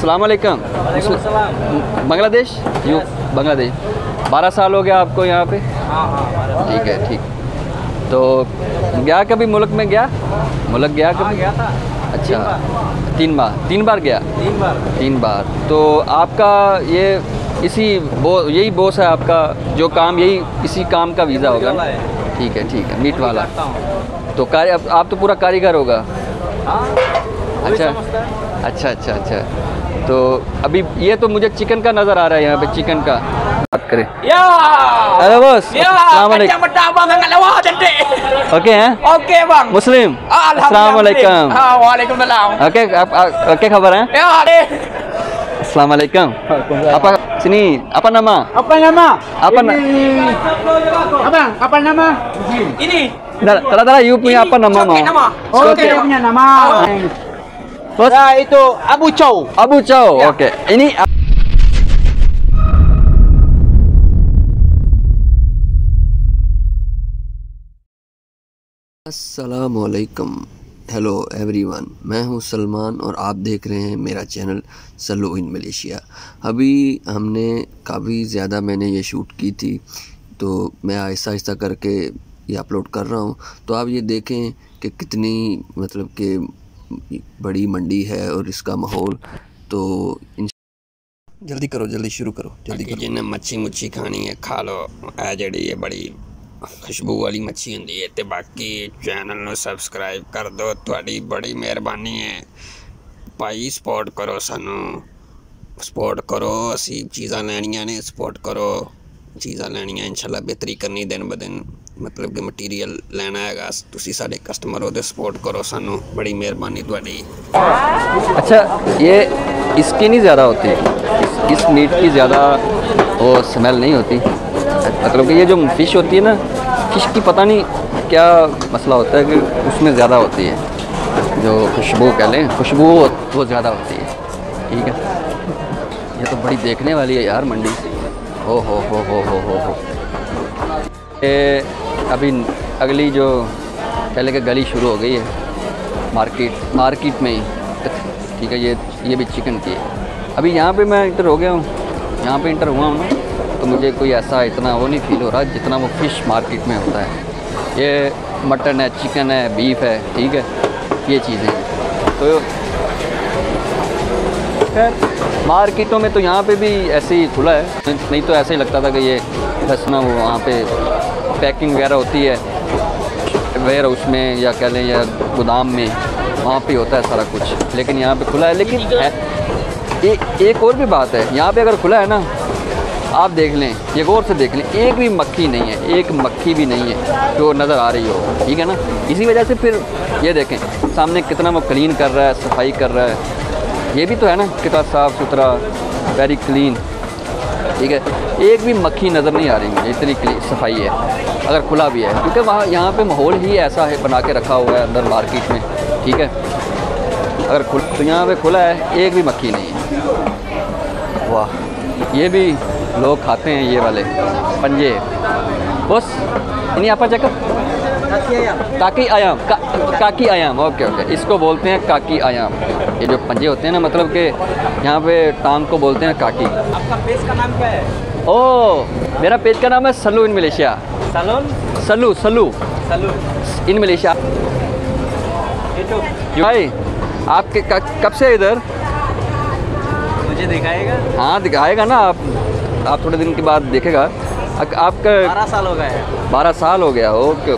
अस्सलाम वालेकुम। बांग्लादेश? यूँ बांग्लादेश। 12 साल हो गया आपको यहाँ पे? हाँ। ठीक है, ठीक। तो गया कभी मुल्क में गया? मुल्क गया कभी? गया था। अच्छा, 3 बार गया? 3 बार। तो आपका ये यही बॉस है आपका, जो काम यही इसी काम का वीज़ा होगा ना? ठीक है, मीट वाला। तो आप तो पूरा कारीगर होगा। अच्छा। तो अभी ये तो मुझे चिकन का नज़र आ रहा है यहाँ पे, चिकन का बात करें। हेलो बॉस, अस्सलाम वालेकुम। ओके हैं? Okay bang. मुस्लिम? अस्सलाम वालेकुम। Waalaikumsalam. Oke kabar ya? Assalamualaikum. Apa nama? Apa nama? Abang, apa nama? Ini. Tara you punya apa nama mau? Oke, punya nama. Bos? Nah, itu Abu Chow. Abu Chow. Oke. Ini अस्सलामुअलैकुम। Hello everyone, मैं हूं सलमान और आप देख रहे हैं मेरा channel Sallu in Malaysia. अभी हमने काफ़ी ज़्यादा मैंने ये शूट की थी, तो मैं आहिस्ता आहिस्ता करके ये अपलोड कर रहा हूं। तो आप ये देखें कि कितनी मतलब कि बड़ी मंडी है और इसका माहौल। तो जल्दी करो, जल्दी शुरू करो, जल्दी करो। जिन्हें मच्छी मुच्छी खानी है खा लो। जड़ी ये बड़ी खुशबू वाली मच्छी होंदी है। ते बाकी चैनल ਨੂੰ सब्सक्राइब कर दो, ਤੁਹਾਡੀ बड़ी मेहरबानी है भाई। सपोर्ट करो, सानू सपोर्ट करो। असी चीज़ां लैनियां ने, सपोर्ट करो। चीज़ां लैनियां इंशाल्लाह बेहतरी करनी दिन ब दिन, मतलब कि मटीरियल लेना हैगा। तुसी साडे कस्टमर हो ते सपोर्ट करो सानू, बड़ी मेहरबानी ਤੁਹਾਡੀ। अच्छा, ये इसकी नहीं ज़्यादा होती, इस मीट की ज़्यादा वो स्मेल नहीं होती। मतलब कि ये जो फ़िश होती है ना, फ़िश की पता नहीं क्या मसला होता है कि उसमें ज़्यादा होती है, जो खुशबू कह लें, खुशबू वो ज़्यादा होती है। ठीक है, ये तो बड़ी देखने वाली है यार मंडी। हो। अभी अगली जो पहले की गली शुरू हो गई है मार्केट में ही। ठीक है, ये भी चिकन की है। अभी यहाँ पे मैं इंटर हो गया हूँ, यहाँ पे इंटर हुआ हूँ ना, तो मुझे कोई ऐसा इतना वो नहीं फील हो रहा जितना वो फ़िश मार्केट में होता है। ये मटन है, चिकन है, बीफ है, ठीक है, ये चीज़ें। तो खैर मार्केटों में तो यहाँ पे भी ऐसे ही खुला है, नहीं तो ऐसे ही लगता था कि ये बस ना वो वहाँ पे पैकिंग वगैरह होती है वेयर हाउस में, या कह लें या गोदाम में, वहाँ पे होता है सारा कुछ। लेकिन यहाँ पे खुला है। लेकिन एक और भी बात है, यहाँ पे अगर खुला है ना, आप देख लें, ये गौर से देख लें, एक भी मक्खी नहीं है, एक मक्खी भी नहीं है जो नज़र आ रही हो। ठीक है ना, इसी वजह से फिर ये देखें सामने कितना वो क्लीन कर रहा है, सफाई कर रहा है। ये भी तो है ना, कितना साफ़ सुथरा, वेरी क्लीन। ठीक है, एक भी मक्खी नज़र नहीं आ रही मुझे, इतनी सफाई है अगर खुला भी है, क्योंकि वहाँ यहाँ पे माहौल ही ऐसा है बना के रखा हुआ है अंदर मार्केट में। ठीक है, अगर तो यहाँ पे खुला है, एक भी मक्खी नहीं है। वाह, ये भी लोग खाते हैं ये वाले पंजे। बस इन्हीं आपा चेकअप काकी आयाम, काकी आयाम। ओके, इसको बोलते हैं काकी आयाम। ये जो पंजे होते हैं ना, मतलब कि यहाँ पे टांग को बोलते हैं काकी। आपका पेज का नाम क्या है? ओह, मेरा पेज का नाम है Sallu in Malaysia. Sallu in Malaysia. भाई आपके कब से इधर? मुझे दिखाएगा? हाँ दिखाएगा ना, आप थोड़े दिन के बाद देखेगा। आपका 12 साल हो गए। 12 साल हो गया। ओके,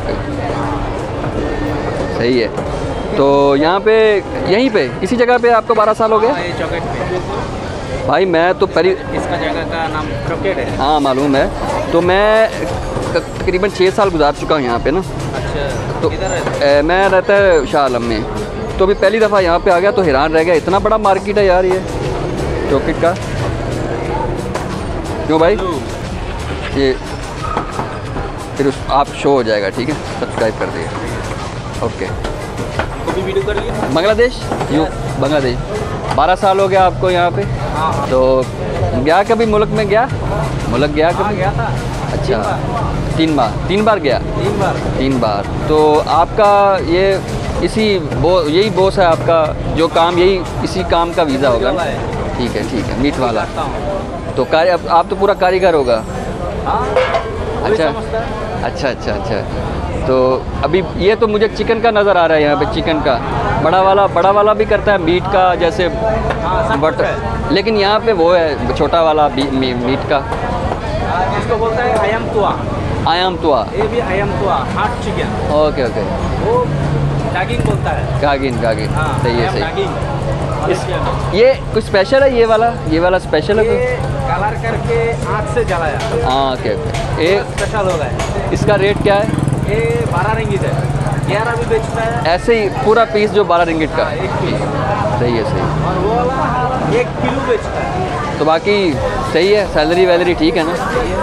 सही है। तो यहाँ पे यहीं पे इसी जगह पे आपको 12 साल हो गया? ये चौकेट पे। भाई मैं तो इसका जगह का नाम चौकेट है। हाँ मालूम है। तो मैं तकरीबन 6 साल गुजार चुका हूँ यहाँ पे ना। अच्छा, तो मैं रहता है शाह आलम में। तो अभी पहली दफ़ा यहाँ पे आ गया तो हैरान रह गया, इतना बड़ा मार्केट है यार ये चौकेट का। क्यों भाई? ये फिर आप शो हो जाएगा। ठीक है, सब्सक्राइब कर दिए। ओके, कभी वीडियो कर लिया? बांग्लादेश? यूँ बांग्लादेश। 12 साल हो गया आपको यहाँ पे? हाँ। तो गया कभी मुल्क में गया? मुल्क गया कभी? गया था। अच्छा, 3 बार गया? 3 बार। तो आपका यही बॉस है आपका, जो काम यही इसी काम का वीज़ा होगा? ठीक है मीट वाला। करता हूँ। तो अब आप तो पूरा कारीगर होगा। हाँ, वही अच्छा समझता है। अच्छा। तो अभी ये तो मुझे चिकन का नज़र आ रहा है यहाँ पे, चिकन का बड़ा वाला भी करता है मीट का जैसे। हाँ, सब बट कुछ है। लेकिन यहाँ पे वो है छोटा वाला मीट का। इसको बोलता है आयम तुआ। आयाम तुआ। ये भी आयम तुआ, हार्ट चिकन। ओके वो डागिंग बोलता है। गागिन हाँ, सही है आयम सही। डागिंग। ये कुछ स्पेशल है, ये वाला स्पेशल है ये कलर करके आँख से जलाया। हाँ ओके। ये स्पेशल होगा है। इसका रेट क्या है? ये 12 रिंगिट है, 11 भी बेचता है। ऐसे ही पूरा पीस जो 12 रिंगिट का। हाँ, 1 पीस। सही है सही। और वो वाला 1 किलो बेचता है। तो बाकी सही है, सैलरी वैलरी ठीक है ना?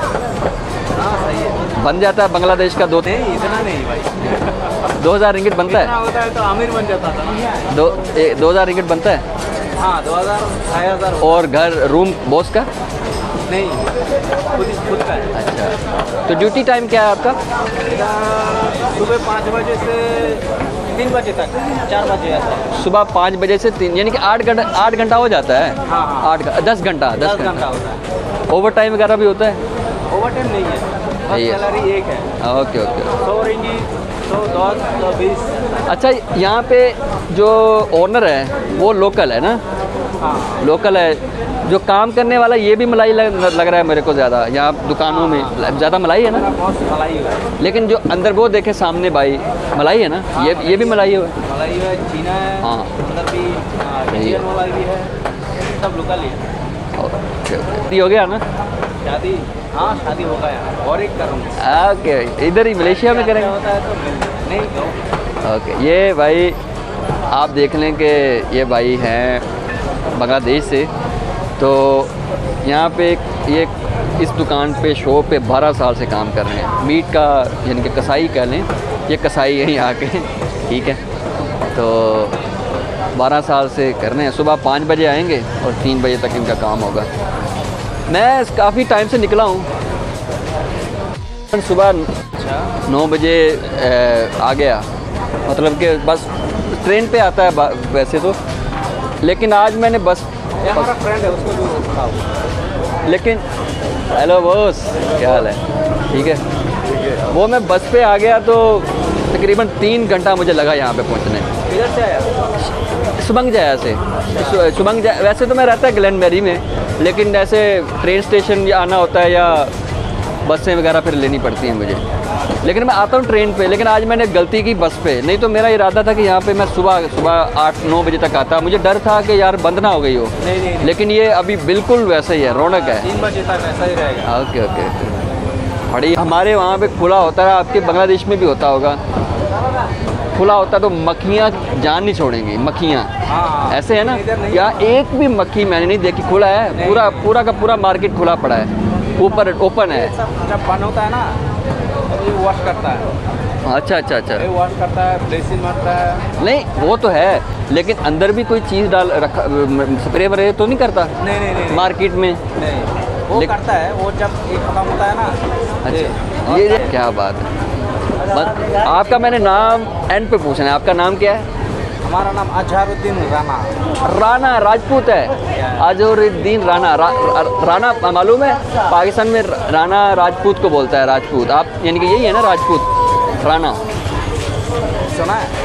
हाँ सही है। बन जाता है बांग्लादेश का नहीं, इतना नहीं भाई। 2000 रिंगिट बनता इतना है? होता है तो अमीर बन जाता था ना। 2000 रिंगिट बनता है? हाँ, 2000 2000। और घर रूम बॉस का? नहीं, खुद का है। अच्छा, तो ड्यूटी टाइम क्या है आपका? सुबह 5 बजे से 3 बजे तक, 4 बजे आता है। सुबह 5 बजे से 3, यानी कि 8 घंटा हो जाता है। हाँ। 10 घंटा 10 घंटा होता है। ओवर टाइम वगैरह भी होता है? ओवर टाइम नहीं है, बस नहीं है। सैलरी एक है। Okay 100 ringgit, 110, 120। अच्छा, यहाँ पे जो ओनर है वो लोकल है ना? हाँ, लोकल है। जो काम करने वाला ये भी मलाई लग रहा है मेरे को ज़्यादा, यहाँ दुकानों में ज़्यादा मलाई है ना? बहुत मलाई है। लेकिन जो अंदर वो देखे सामने भाई, मलाई है ना? ये भी मलाई है। मलाई है, चीना है। हाँ। अंदर भी इंडियन मलाई भी है, सब लोकल ही है। ओके हो गया ना? शादी, हाँ शादी होगा यार, और एक करूँगा। ओके, इधर ही मलेशिया में करेंगे? होता है तो नहीं तो। ओके, ये भाई आप देख लें कि ये भाई हैं बांग्लादेश से। तो यहाँ पे ये इस दुकान पे शॉप पे 12 साल से काम कर रहे हैं, मीट का यानी कि कसाई कह लें, ये कसाई है यहाँ के। ठीक है, तो 12 साल से कर रहे हैं। सुबह 5 बजे आएंगे और 3 बजे तक इनका काम होगा। मैं काफ़ी टाइम से निकला हूँ, सुबह 9 बजे आ गया, मतलब कि बस ट्रेन पे आता है वैसे तो, लेकिन आज मैंने बस। ये हमारा फ्रेंड है, उसको भी उठाओ। लेकिन हेलो बॉस, क्या हाल है? ठीक है। वो मैं बस पे आ गया तो तकरीबन 3 घंटा मुझे लगा यहाँ पे पहुँचने। किधर से आया? सुबंग जाया से। सुबंग जा, वैसे तो मैं रहता है ग्लेनबेरी में, लेकिन ऐसे ट्रेन स्टेशन आना होता है या बसें वगैरह फिर लेनी पड़ती हैं मुझे, लेकिन मैं आता हूँ ट्रेन पे। लेकिन आज मैंने गलती की बस पे, नहीं तो मेरा इरादा था कि यहाँ पे मैं सुबह 8-9 बजे तक आता। मुझे डर था कि यार बंद ना हो गई हो, नहीं। लेकिन ये अभी बिल्कुल वैसा ही है, रौनक है। 3 बजे तक ऐसा ही रहेगा। ओके। बड़ी हमारे वहाँ पे खुला होता है, आपके बांग्लादेश में भी होता होगा, खुला होता तो मक्खियाँ जान नहीं छोड़ेंगी, मक्खियाँ। हाँ, ऐसे है ना? यहाँ एक भी मक्खी मैंने नहीं देखी। खुला है पूरा का पूरा मार्केट खुला पड़ा है, ऊपर ओपन है। जब बंद होता है ना, ये वॉश करता है। अच्छा। ये वॉश करता है, ब्लीचिंग मारता है। नहीं वो तो है, लेकिन अंदर भी कोई चीज़ डाल रखा, स्प्रे वरे तो नहीं करता? नहीं। मार्केट में नहीं, वो करता है, वो जब ये खत्म होता है ना। अच्छा, ये क्या बात है। बस आपका मैंने नाम एंड पे पूछना है, आपका नाम क्या है? हमारा नाम अजहरुद्दीन राणा। राणा राजपूत है? अजहरुद्दीन राणा। राणा मालूम है, पाकिस्तान में राणा राजपूत को बोलता है, राजपूत। आप यानी कि यही है ना राजपूत राणा? सुना है?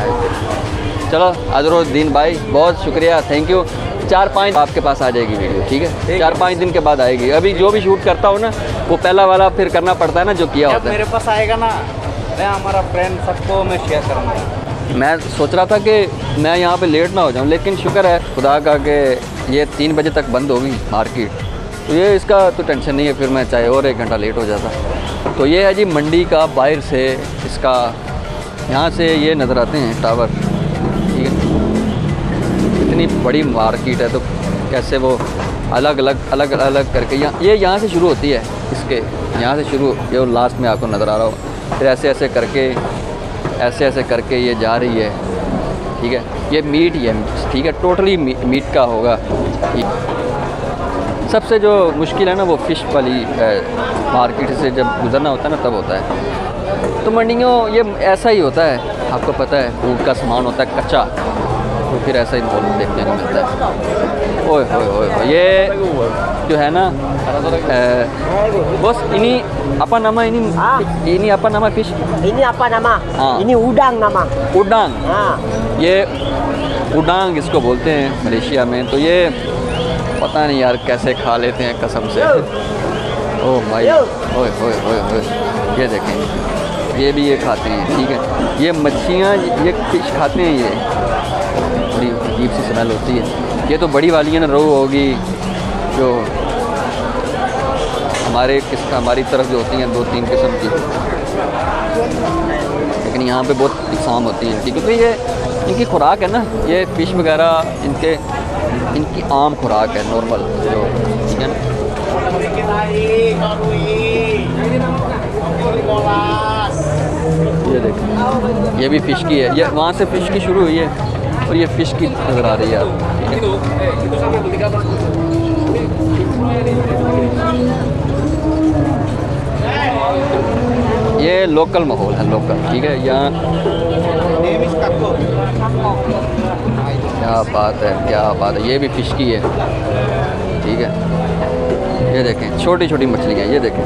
चलो अजहरुद्दीन भाई, बहुत शुक्रिया, थैंक यू। 4-5 आपके पास आ जाएगी वीडियो, ठीक है? 4-5 दिन के बाद आएगी। अभी जो भी शूट करता हूँ ना, वो पहला वाला फिर करना पड़ता है ना, जो किया होता है। मेरे पास आएगा ना, मैं हमारा फ्रेंड सबको मैं शेयर करूँगा। मैं सोच रहा था कि मैं यहाँ पे लेट ना हो जाऊँ, लेकिन शुक्र है खुदा का कि ये 3 बजे तक बंद होगी मार्केट, तो ये इसका तो टेंशन नहीं है, फिर मैं चाहे और 1 घंटा लेट हो जाता। तो ये है जी मंडी का बाहर से, इसका यहाँ से ये नज़र आते हैं टावर, ठीक है? इतनी बड़ी मार्केट है, तो कैसे वो अलग अलग करके यहाँ से शुरू होती है, इसके यहाँ से शुरू, ये लास्ट में आपको नज़र आ रहा हो, फिर ऐसे करके ये जा रही है, ठीक है? ये मीट ही है, ठीक है? टोटली मीट का होगा। सबसे जो मुश्किल है ना, वो फ़िश वाली मार्केट से जब गुज़रना होता है ना, तब होता है। तो मंडियों ये ऐसा ही होता है, आपको पता है, फूड का सामान होता है कच्चा, तो फिर ऐसा ही माहौल देखने को मिलता है। ओए ओए ओए, ये जो है ना बस ini apa nama ini apa nama fish? Ini apa nama? हाँ। Ini udang nama. उडांग, हाँ। ये उडांग इसको बोलते हैं मलेशिया में। तो ये पता नहीं यार कैसे खा लेते हैं कसम से। ओह भाई, ओए ओए ओए ओए, ये देखें, ये भी ये खाते हैं, ठीक है। ये मच्छियाँ, ये फिश खाते हैं, ये बड़ी अजीब सी स्मेल होती है। ये तो बड़ी वाली है ना, रोहू होगी जो हमारी तरफ जो होती हैं 2-3 किस्म की, लेकिन यहाँ पे बहुत इकसाम होती हैं, ठीक है। क्योंकि ये इनकी खुराक है ना, ये फ़िश वगैरह इनकी आम खुराक है, नॉर्मल जो, ठीक है ना। ये देखो, ये भी फ़िश की है, ये वहाँ से फ़िश की शुरू हुई है और ये फ़िश की नज़र आ रही है आपको। ये लोकल माहौल है, लोकल, ठीक है। यहाँ क्या बात है, क्या बात है। ये भी फ़िश की है, ठीक है। ये देखें, छोटी छोटी मछलियाँ, ये देखें,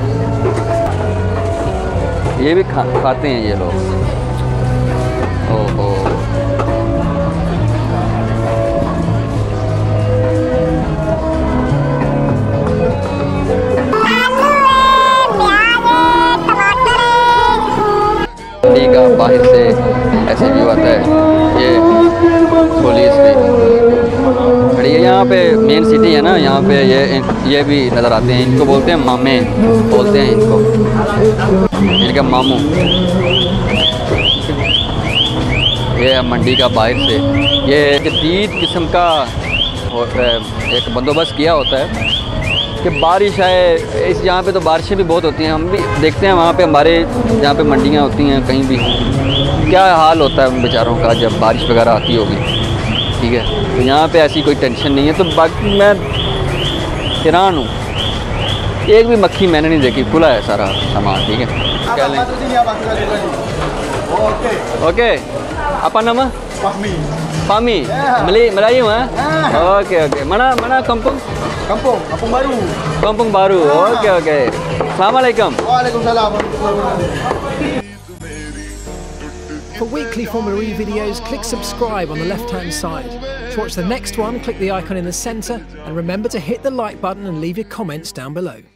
ये भी खाते हैं ये लोग। ओहो, का बाहर से ऐसे व्यू आता है। ये पुलिस भी खड़ी है यहाँ पे, मेन सिटी है ना, यहाँ पे ये भी नज़र आते हैं। इनको बोलते हैं मामे, बोलते हैं इनको, इनका मामू। ये है मंडी का बाहर से। ये जदीद किस्म का एक बंदोबस्त किया होता है कि बारिश आए, इस यहाँ पे तो बारिशें भी बहुत होती हैं। हम भी देखते हैं वहाँ पे, हमारे जहाँ पे मंडियाँ होती हैं कहीं भी, क्या हाल होता है उन बेचारों का जब बारिश वगैरह आती होगी, ठीक है। तो यहाँ पे ऐसी कोई टेंशन नहीं है। तो बाकी मैं हैरान हूँ, एक भी मक्खी मैंने नहीं देखी, खुला है सारा सामान, ठीक है। क्या लें? Okay, apa nama? Fahmi. Melayu Oke. Mana kampung? Kampung Baru. Kampung Baru. Oke. Assalamualaikum. Waalaikumsalam. For weekly Formula E videos, click subscribe on the left-hand side. To watch the next one, click the icon in the centre, and remember to hit the like button and leave your comments down below.